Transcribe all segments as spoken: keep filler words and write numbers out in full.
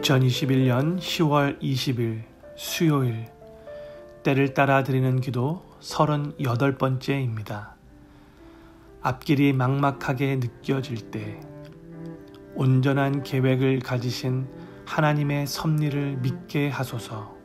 이천이십일 년 시월 이십일 수요일, 때를 따라 드리는 기도 서른여덟 번째입니다. 앞길이 막막하게 느껴질 때 온전한 계획을 가지신 하나님의 섭리를 믿게 하소서.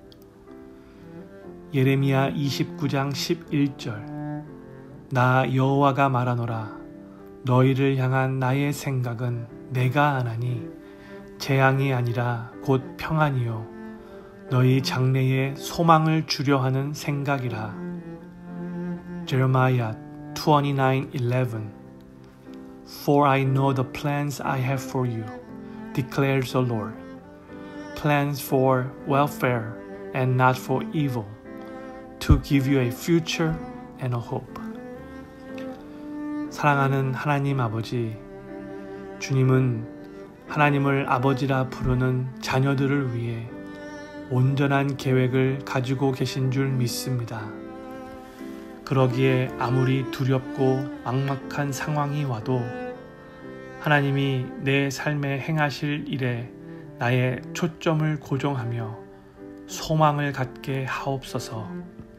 예레미야 이십구 장 십일 절. 나 여호와가 말하노라. 너희를 향한 나의 생각은 내가 아나니 재앙이 아니라 곧 평안이요 너희 장래에 소망을 주려 하는 생각이라. Jeremiah twenty-nine eleven. For I know the plans I have for you, declares the Lord. Plans for welfare and not for evil, to give you a future and a hope. 사랑하는 하나님 아버지, 주님은 하나님을 아버지라 부르는 자녀들을 위해 온전한 계획을 가지고 계신 줄 믿습니다. 그러기에 아무리 두렵고 막막한 상황이 와도 하나님이 내 삶에 행하실 일에 나의 초점을 고정하며 소망을 갖게 하옵소서.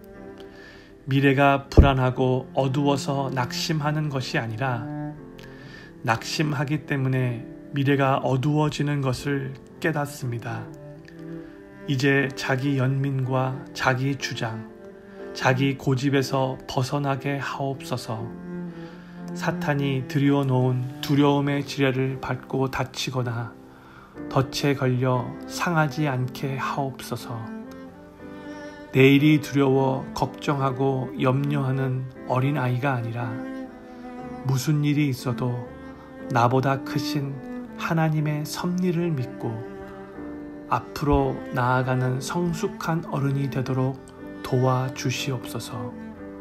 미래가 불안하고 어두워서 낙심하는 것이 아니라 낙심하기 때문에 미래가 어두워지는 것을 깨닫습니다. 이제 자기 연민과 자기 주장, 자기 고집에서 벗어나게 하옵소서. 사탄이 들여놓은 두려움의 지뢰를 밟고 다치거나 덫에 걸려 상하지 않게 하옵소서. 내일이 두려워 걱정하고 염려하는 어린아이가 아니라 무슨 일이 있어도 나보다 크신 하나님의 섭리를 믿고 앞으로 나아가는 성숙한 어른이 되도록 도와주시옵소서.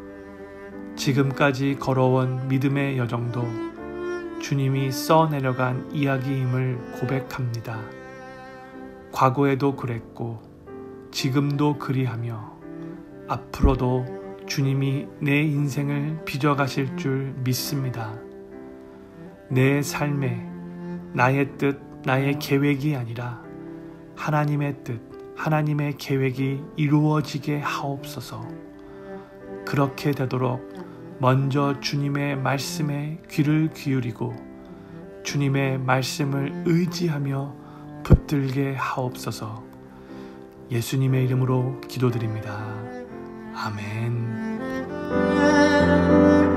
지금까지 걸어온 믿음의 여정도 주님이 써내려간 이야기임을 고백합니다. 과거에도 그랬고 지금도 그리하며 앞으로도 주님이 내 인생을 빚어가실 줄 믿습니다. 내 삶에 나의 뜻, 나의 계획이 아니라 하나님의 뜻, 하나님의 계획이 이루어지게 하옵소서. 그렇게 되도록 먼저 주님의 말씀에 귀를 기울이고 주님의 말씀을 의지하며 붙들게 하옵소서. 예수님의 이름으로 기도드립니다. 아멘.